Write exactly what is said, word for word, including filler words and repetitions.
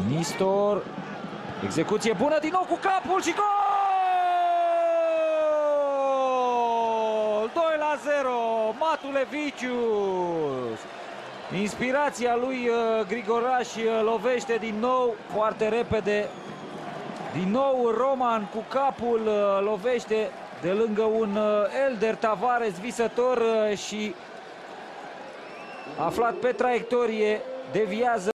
Nistor. Execuție bună din nou cu capul și gol! doi la zero. Matu Levicius. Inspirația lui Grigoraș lovește din nou foarte repede. Din nou Roman cu capul lovește de lângă un Elder Tavares visător și aflat pe traiectorie deviază